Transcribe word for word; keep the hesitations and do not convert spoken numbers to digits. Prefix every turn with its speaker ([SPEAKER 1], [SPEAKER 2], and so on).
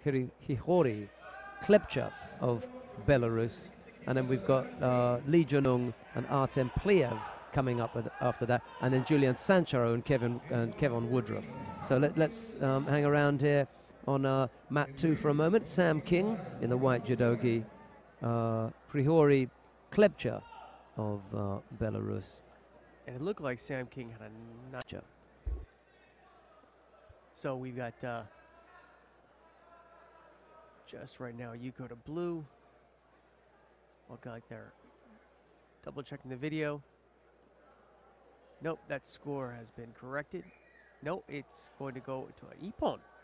[SPEAKER 1] Hryhory Klebcha of Belarus. And then we've got uh, Lee Junung and Artem Pliev coming up with, after that, and then Julian Sancharo and Kevin and Kevin Woodruff. So let, let's um, hang around here on uh, mat two for a moment. Sam King in the white judogi, uh, Hryhory Klebcha of uh, Belarus.
[SPEAKER 2] And it looked like Sam King had a notch. So we've got uh, just right now you go to blue. Look like they're double checking the video. Nope, that score has been corrected. Nope, it's going to go to an Ippon.